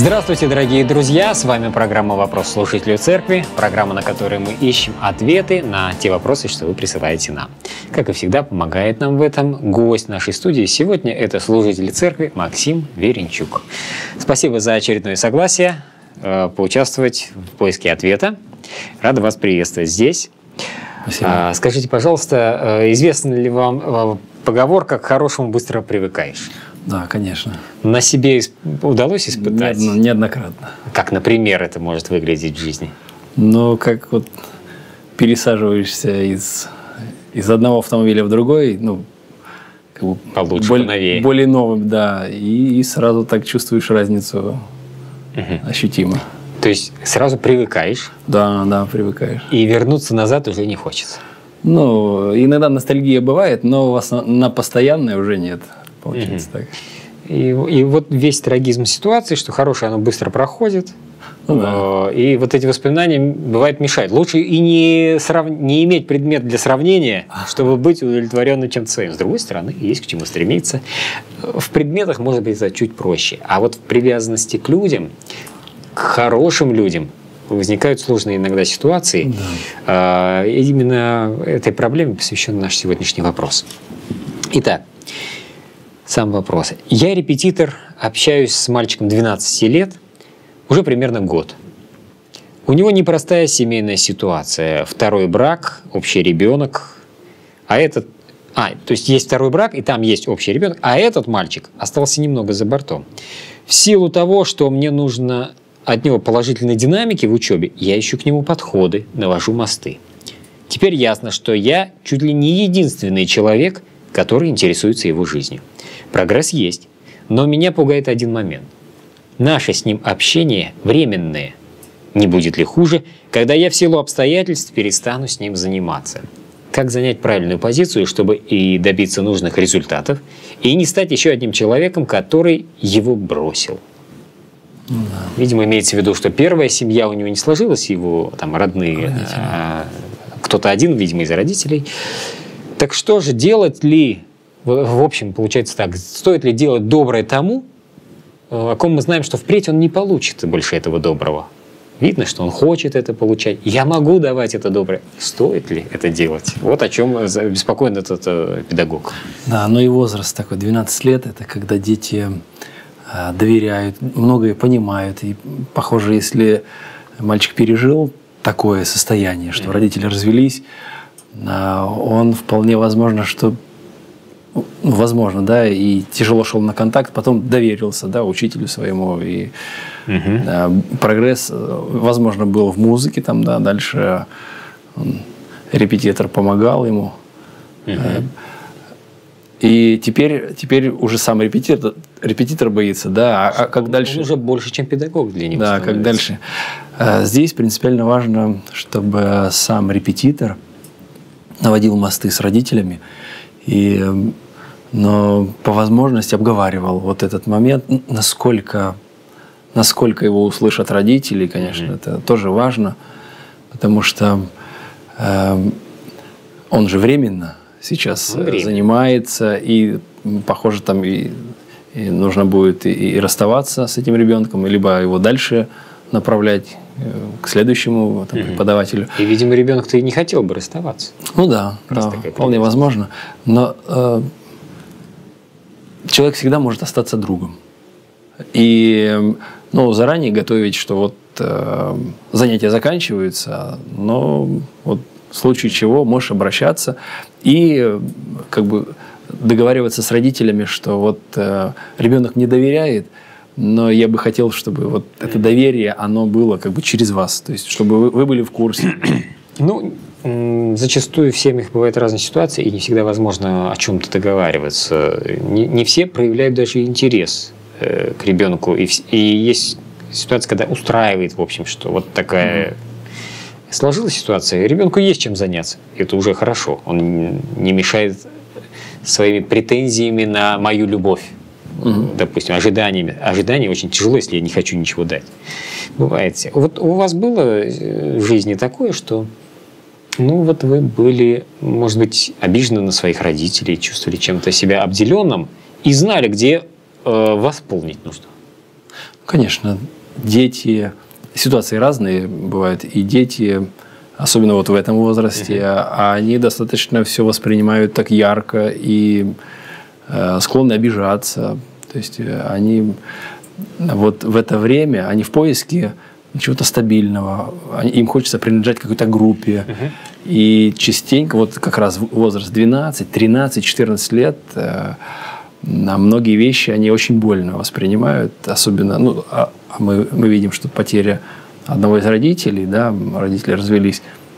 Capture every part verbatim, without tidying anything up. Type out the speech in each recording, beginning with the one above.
Здравствуйте, дорогие друзья! С вами программа «Вопрос слушателю церкви», программа, на которой мы ищем ответы на те вопросы, что вы присылаете нам. Как и всегда, помогает нам в этом гость нашей студии. Сегодня это служитель церкви Максим Веренчук. Спасибо за очередное согласие э, поучаствовать в поиске ответа. Рада вас приветствовать здесь. Спасибо. А, скажите, пожалуйста, э, известна ли вам э, поговорка «к хорошему быстро привыкаешь»? Да, конечно. На себе исп... удалось испытать? Не, неоднократно. Как, например, это может выглядеть в жизни? Ну, как вот пересаживаешься из, из одного автомобиля в другой, ну, как бы получше, более, поновее. Более новым, да, и, и сразу так чувствуешь разницу угу. ощутимо. То есть сразу привыкаешь? Да, да, привыкаешь. И вернуться назад уже не хочется? Ну, иногда ностальгия бывает, но на постоянное уже нет. Получается угу. так. И, и вот весь трагизм ситуации, что хорошее, оно быстро проходит. Ну, да. И вот эти воспоминания, бывает, мешают. Лучше и не, срав... не иметь предмет для сравнения, чтобы быть удовлетворенным чем-то своим. С другой стороны, есть к чему стремиться. В предметах, может быть, это чуть проще. А вот в привязанности к людям, к хорошим людям, возникают сложные иногда ситуации. Да. И именно этой проблеме посвящен наш сегодняшний вопрос. Итак, сам вопрос. Я репетитор, общаюсь с мальчиком двенадцати лет, уже примерно год. У него непростая семейная ситуация. Второй брак, общий ребенок. А этот... А, то есть есть второй брак, и там есть общий ребенок, а этот мальчик остался немного за бортом. В силу того, что мне нужно от него положительной динамики в учебе, я ищу к нему подходы, навожу мосты. Теперь ясно, что я чуть ли не единственный человек, который интересуется его жизнью. Прогресс есть, но меня пугает один момент. Наше с ним общение временное. Не будет ли хуже, когда я в силу обстоятельств перестану с ним заниматься? Как занять правильную позицию, чтобы и добиться нужных результатов, и не стать еще одним человеком, который его бросил? Да. Видимо, имеется в виду, что первая семья у него не сложилась, его там родные, а, кто-то один, видимо, из родителей. Так что же, делать ли, в общем, получается так, стоит ли делать доброе тому, о ком мы знаем, что впредь он не получит больше этого доброго? Видно, что он хочет это получать. Я могу давать это доброе. Стоит ли это делать? Вот о чем беспокоен этот э, педагог. Да, но и возраст такой, двенадцать лет, это когда дети э, доверяют, многое понимают. И, похоже, если мальчик пережил такое состояние, что mm-hmm. родители развелись, он вполне возможно, что возможно, да, и тяжело шел на контакт, потом доверился, да, учителю своему, и угу. да, прогресс, возможно, был в музыке, там, да, дальше он, репетитор помогал ему, угу. и теперь, теперь уже сам репетитор, репетитор боится, да, а, а как он, дальше? Он уже больше, чем педагог для него. Да, становится. как дальше? Здесь принципиально важно, чтобы сам репетитор наводил мосты с родителями, и, но по возможности обговаривал вот этот момент, насколько, насколько его услышат родители, конечно, mm-hmm. это тоже важно, потому что э, он же временно сейчас временно. занимается, и, похоже, там и, и нужно будет и, и расставаться с этим ребенком, либо его дальше направлять к следующему там, преподавателю. И, видимо, ребенок-то и не хотел бы расставаться. Ну да, да вполне возможно. Но э, человек всегда может остаться другом. И ну, заранее готовить, что вот э, занятия заканчиваются, но вот в случае чего можешь обращаться и как бы договариваться с родителями, что вот э, ребенок не доверяет, но я бы хотел, чтобы вот это доверие, оно было как бы через вас, то есть чтобы вы, вы были в курсе. Ну, зачастую в семьях бывают разные ситуации, и не всегда возможно о чем-то договариваться. Не, не все проявляют даже интерес э, к ребенку, и, и есть ситуация, когда устраивает, в общем, что вот такая mm-hmm. сложилась ситуация, ребенку есть чем заняться, это уже хорошо, он не мешает своими претензиями на мою любовь. Угу. Допустим, ожиданиями. Ожидания очень тяжело, если я не хочу ничего дать. Бывает. Вот у вас было в жизни такое, что ну вот вы были, может быть, обижены на своих родителей, чувствовали чем-то себя обделенным и знали, где э, восполнить нужно? Конечно, дети, ситуации разные бывают, и дети, особенно вот в этом возрасте, uh-huh. они достаточно все воспринимают так ярко и э, склонны обижаться. То есть они вот в это время, они в поиске чего-то стабильного, им хочется принадлежать какой-то группе. Uh-huh. И частенько, вот как раз возраст двенадцать, тринадцать, четырнадцать лет, э, многие вещи они очень больно воспринимают, особенно, ну, а мы, мы видим, что потеря одного из родителей, да, родители развелись,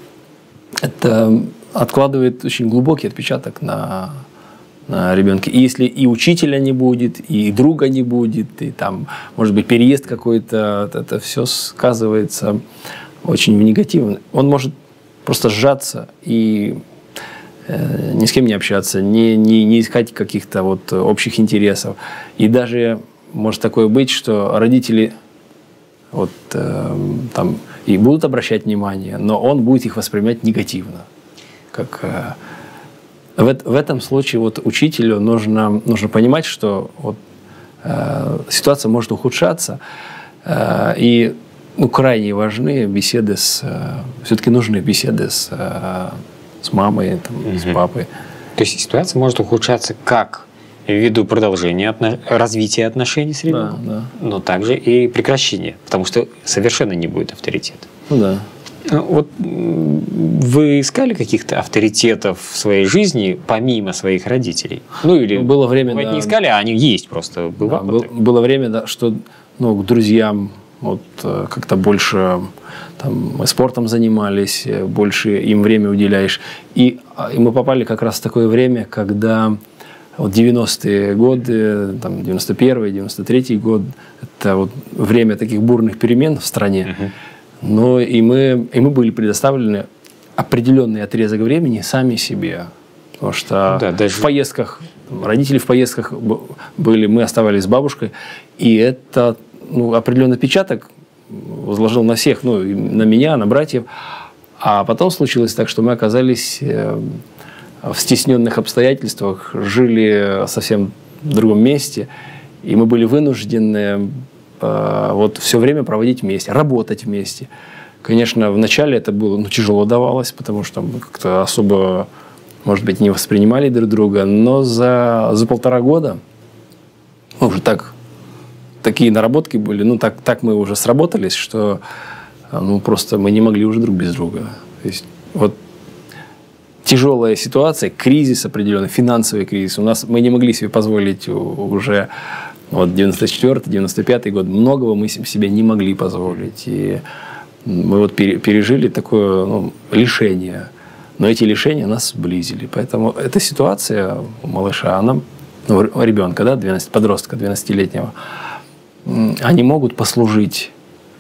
это откладывает очень глубокий отпечаток на, на ребенка. И если и учителя не будет, и друга не будет, и там, может быть, переезд какой-то, это все сказывается очень негативно. Он может просто сжаться и э, ни с кем не общаться, не, не, не искать каких-то вот общих интересов. И даже может такое быть, что родители вот, э, там, и будут обращать внимание, но он будет их воспринимать негативно. Как, э, в, в этом случае вот, учителю нужно, нужно понимать, что вот, э, ситуация может ухудшаться, э, и ну, крайне важны беседы с... Э, все-таки нужны беседы с, э, с мамой, там, угу. с папой. То есть ситуация может ухудшаться как ввиду продолжения отно... развития отношений с ребенком, да, да. но также и прекращения, потому что совершенно не будет авторитета. Ну да. Вот вы искали каких-то авторитетов в своей жизни помимо своих родителей? Ну или было время, вы да, не искали, а они есть просто. Был да, был, было время, да, что ну, к друзьям вот, как-то больше там, мы спортом занимались, больше им время уделяешь. И, и мы попали как раз в такое время, когда вот девяностые годы, там, девяносто первый, девяносто третий год, это вот время таких бурных перемен в стране. Uh-huh. Но и мы, и мы были предоставлены определенный отрезок времени сами себе. Потому что да, даже... в поездках, родители в поездках были, мы оставались с бабушкой, и это ну, определенный отпечаток возложил на всех, ну, на меня, на братьев. А потом случилось так, что мы оказались в стесненных обстоятельствах, жили совсем в другом месте, и мы были вынуждены вот все время проводить вместе, работать вместе. Конечно, вначале это было ну, тяжело давалось, потому что мы как-то особо, может быть, не воспринимали друг друга, но за, за полтора года мы уже так, такие наработки были, ну так, так мы уже сработались, что ну, просто мы не могли уже друг без друга. То есть, вот тяжелая ситуация, кризис определенный, финансовый кризис. У нас, мы не могли себе позволить уже вот девяносто четвёртый, девяносто пятый год, многого мы себе не могли позволить. И мы вот пережили такое ну, лишение. Но эти лишения нас сблизили. Поэтому эта ситуация у малыша, она, ну, ребенка, да, двенадцать, подростка двенадцатилетнего, они могут послужить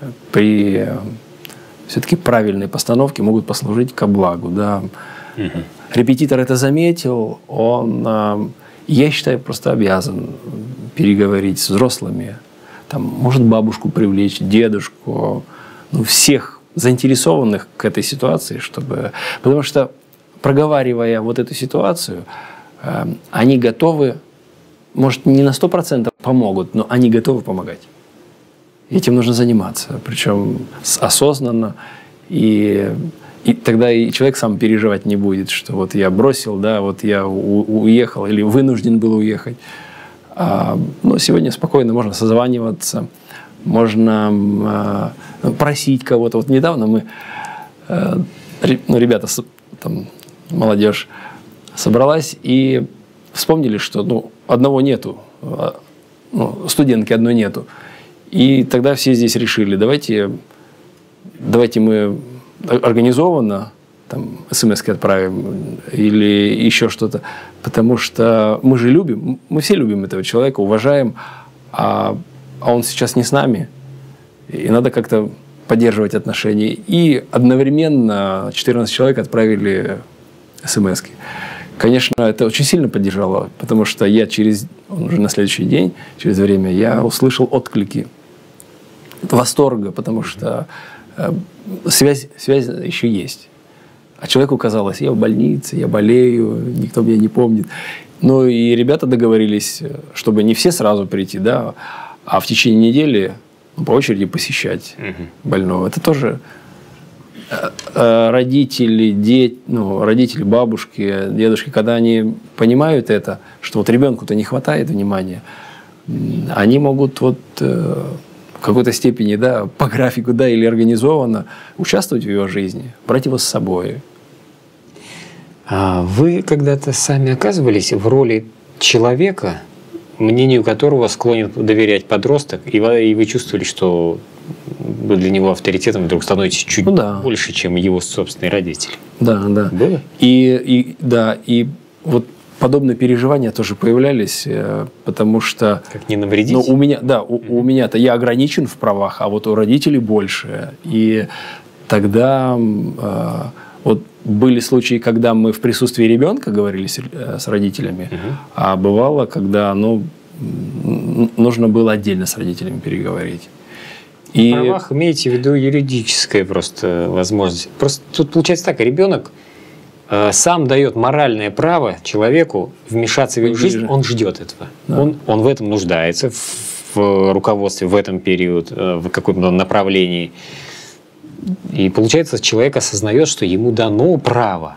при все-таки правильной постановке, могут послужить ко благу. Да. Угу. Репетитор это заметил, он, я считаю, просто обязан переговорить с взрослыми, там, может бабушку привлечь, дедушку, ну, всех заинтересованных к этой ситуации, чтобы... Потому что, проговаривая вот эту ситуацию, э, они готовы, может, не на сто процентов помогут, но они готовы помогать. Этим нужно заниматься, причем осознанно, и, и тогда и человек сам переживать не будет, что вот я бросил, да, вот я у, уехал или вынужден был уехать. А, ну, сегодня спокойно можно созваниваться, можно э, просить кого-то. Вот недавно мы, э, ну, ребята, там, молодежь собралась и вспомнили, что ну, одного нету, ну, студентки одной нету. И тогда все здесь решили, давайте, давайте мы организованно там, смс-ки отправим или еще что-то. Потому что мы же любим, мы все любим этого человека, уважаем, а, а он сейчас не с нами. И надо как-то поддерживать отношения. И одновременно четырнадцать человек отправили смс-ки. Конечно, это очень сильно поддержало, потому что я через, уже на следующий день, через время, я услышал отклики восторга, потому что э, связь, связь еще есть. А человеку казалось, я в больнице, я болею, никто меня не помнит. Ну и ребята договорились, чтобы не все сразу прийти, да, а в течение недели по очереди посещать Угу. больного. Это тоже родители, дети, ну, родители, бабушки, дедушки, когда они понимают это, что вот ребенку-то не хватает внимания, они могут вот в какой-то степени, да, по графику, да, или организованно участвовать в его жизни, брать его с собой. А вы когда-то сами оказывались в роли человека, мнению которого склонен доверять подросток, и вы, и вы чувствовали, что вы для него авторитетом вдруг становитесь чуть ну, да. больше, чем его собственные родители? Да, да. Было? И, и, да, и вот подобные переживания тоже появлялись, потому что... Как не навредить? Ну, у меня, да, у, у меня-то я ограничен в правах, а вот у родителей больше. И тогда э, вот были случаи, когда мы в присутствии ребенка говорили с, с родителями, угу. а бывало, когда ну, нужно было отдельно с родителями переговорить. И... В правах имеете в виду юридическая просто возможность. Просто тут получается так, ребенок э, сам дает моральное право человеку вмешаться в его жизнь, он ждет этого. Да. Он, он в этом нуждается, в, в руководстве в этом период, э, в каком-то направлении. И получается, человек осознает, что ему дано право.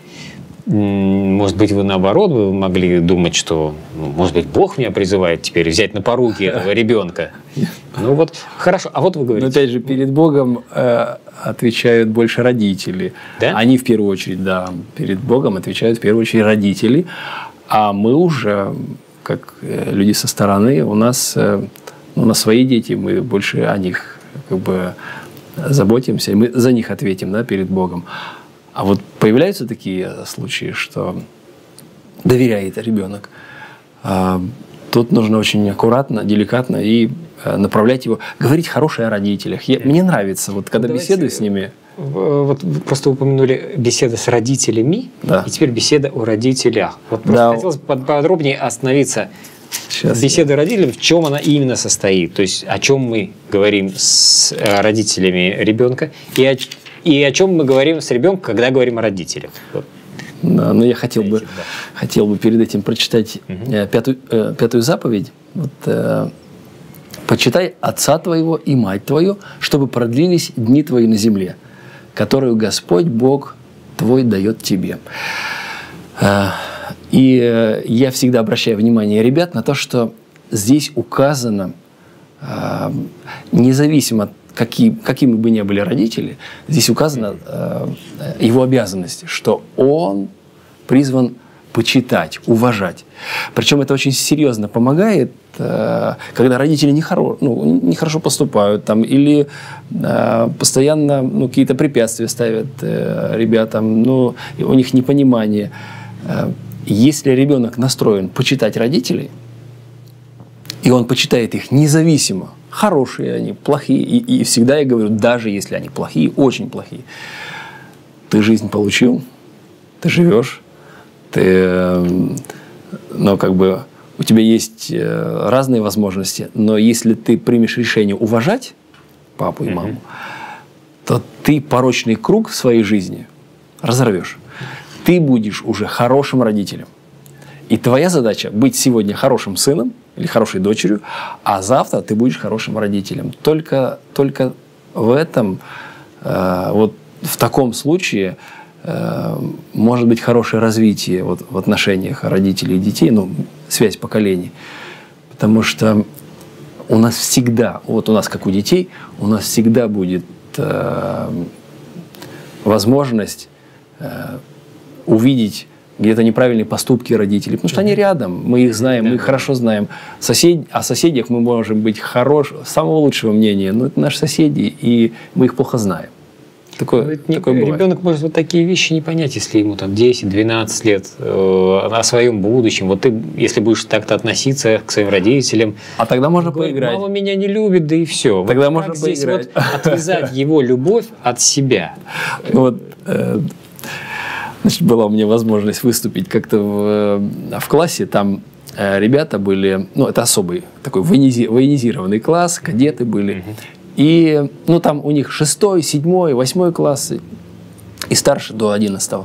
Может быть, вы наоборот вы могли думать, что, ну, может быть, Бог меня призывает теперь взять на поруки этого ребенка. Ну вот, хорошо. А вот вы говорите. Но опять же, перед Богом э, отвечают больше родители. Да? Они в первую очередь, да, перед Богом отвечают в первую очередь родители. А мы уже, как люди со стороны, у нас, э, у нас свои дети, мы больше о них как бы заботимся, и мы за них ответим, да, перед Богом. А вот появляются такие случаи, что доверяет ребенок. Тут нужно очень аккуратно, деликатно и направлять его, говорить хорошее о родителях. Я, мне нравится, вот когда Давайте, беседую с ними. Вот вы просто упомянули беседа с родителями, да. и теперь беседа о родителях. Вот просто да. хотелось подробнее остановиться. Сейчас беседа я... родителей, в чем она именно состоит? То есть о чем мы говорим с родителями ребенка и о И о чем мы говорим с ребенком, когда говорим о родителях. Вот. Да, но я хотел бы, да. хотел бы перед этим прочитать угу. пятую, пятую заповедь. Вот, э, «Почитай отца твоего и мать твою, чтобы продлились дни твои на земле, которую Господь Бог твой дает тебе». Э, и э, я всегда обращаю внимание ребят на то, что здесь указано, э, независимо от Какие, какими бы ни были родители, здесь указана э, его обязанность, что он призван почитать, уважать. Причем это очень серьезно помогает, э, когда родители нехоро, ну, нехорошо поступают там, или э, постоянно ну, какие-то препятствия ставят э, ребятам, ну, у них непонимание. Э, если ребенок настроен почитать родителей, и он почитает их независимо, хорошие они, плохие. И, и всегда я говорю, даже если они плохие, очень плохие, ты жизнь получил, ты живешь, ты, ну, как бы, у тебя есть разные возможности, но если ты примешь решение уважать папу и маму, mm-hmm. то ты порочный круг в своей жизни разорвешь. Ты будешь уже хорошим родителем. И твоя задача быть сегодня хорошим сыном или хорошей дочерью, а завтра ты будешь хорошим родителем. Только, только в этом, э, вот в таком случае э, может быть хорошее развитие вот, в отношениях родителей и детей, ну, связь поколений. Потому что у нас всегда, вот у нас как у детей, у нас всегда будет э, возможность э, увидеть где-то неправильные поступки родителей, потому что они рядом, мы их знаем, мы их хорошо знаем. Сосед... О соседях мы можем быть хорош... самого лучшего мнения, но это наши соседи, и мы их плохо знаем. Такое, такое ребенок может вот такие вещи не понять, если ему там десять-двенадцать лет, э, о своем будущем. Вот ты, если будешь так-то относиться к своим родителям... А тогда можно говорит, поиграть. Мама меня не любит, да и все. Тогда вот можно поиграть. Вот отвязать его любовь от себя. Ну, вот, э, значит, была у меня возможность выступить как-то в, в классе. Там э, ребята были... Ну, это особый такой военизи, военизированный класс, кадеты были. Mm-hmm. И, ну, там у них шестой, седьмой, восьмой классы и старше до одиннадцатого.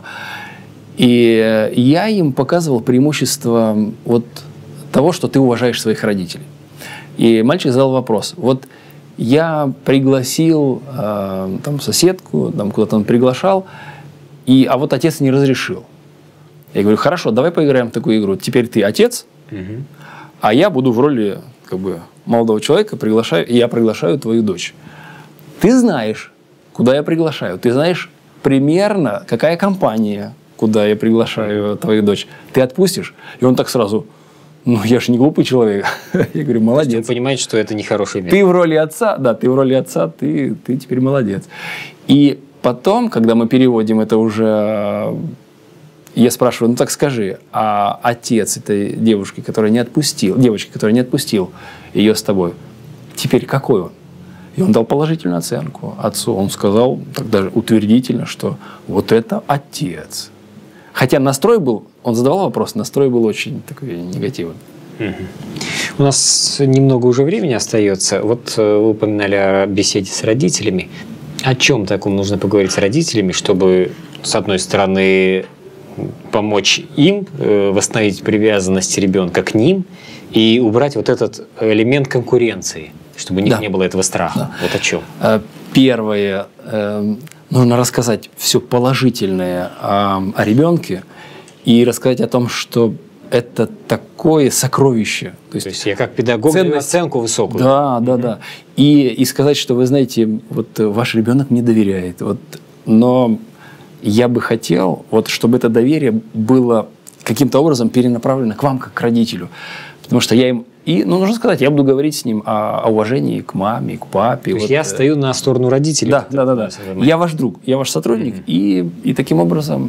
И я им показывал преимущество вот того, что ты уважаешь своих родителей. И мальчик задал вопрос. Вот я пригласил э, там, соседку, там, куда-то он приглашал, и, а вот отец не разрешил. Я говорю, хорошо, давай поиграем в такую игру. Теперь ты отец, угу. а я буду в роли как бы, молодого человека, приглашаю, и я приглашаю твою дочь. Ты знаешь, куда я приглашаю. Ты знаешь примерно, какая компания, куда я приглашаю твою дочь. Ты отпустишь? И он так сразу... Ну, я же не глупый человек. Я говорю, молодец. Вы понимаете, что это нехороший метод. Ты в роли отца, да, ты в роли отца, ты, ты теперь молодец. И потом, когда мы переводим это уже, я спрашиваю, ну так скажи, а отец этой девушки, которая не отпустил, девочки, которая не отпустил ее с тобой, теперь какой он? И он дал положительную оценку отцу. Он сказал так даже утвердительно, что вот это отец. Хотя настрой был, он задавал вопрос, настрой был очень такой негативный. Угу. У нас немного уже времени остается. Вот вы упоминали о беседе с родителями. О чем таком нужно поговорить с родителями, чтобы, с одной стороны, помочь им восстановить привязанность ребенка к ним и убрать вот этот элемент конкуренции, чтобы у них да. не было этого страха. Да. Вот о чем. Первое. Нужно рассказать все положительное о, о ребенке и рассказать о том, что это такое сокровище. То есть, То есть я как педагог даю оценку высокую. Да, да, mm-hmm. да. И, и сказать, что вы знаете, вот ваш ребенок мне доверяет. Вот, но я бы хотел, вот, чтобы это доверие было каким-то образом перенаправлено к вам, как к родителю. Потому что я им... И, ну, нужно сказать, я буду говорить с ним о, о уважении к маме, к папе. То вот. есть я стою на сторону родителей. Да, да, да, да. Я ваш друг, я ваш сотрудник, mm-hmm. и, и таким образом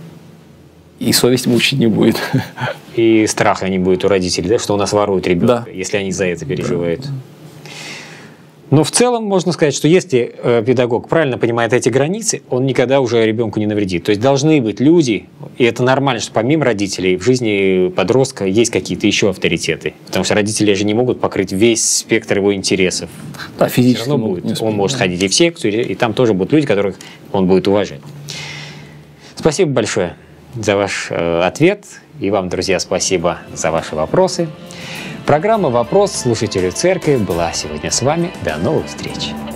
и совесть мучить не будет. И страха не будет у родителей, да, что у нас воруют ребенка, да. если они за это переживают. Да. Но в целом можно сказать, что если э, педагог правильно понимает эти границы, он никогда уже ребенку не навредит. То есть должны быть люди, и это нормально, что помимо родителей в жизни подростка есть какие-то еще авторитеты. Потому что родители же не могут покрыть весь спектр его интересов. Да, физически равно будет. Он может ходить и в секцию, и там тоже будут люди, которых он будет уважать. Спасибо большое за ваш э, ответ. И вам, друзья, спасибо за ваши вопросы. Программа «Вопрос слушателю церкви» была сегодня с вами. До новых встреч!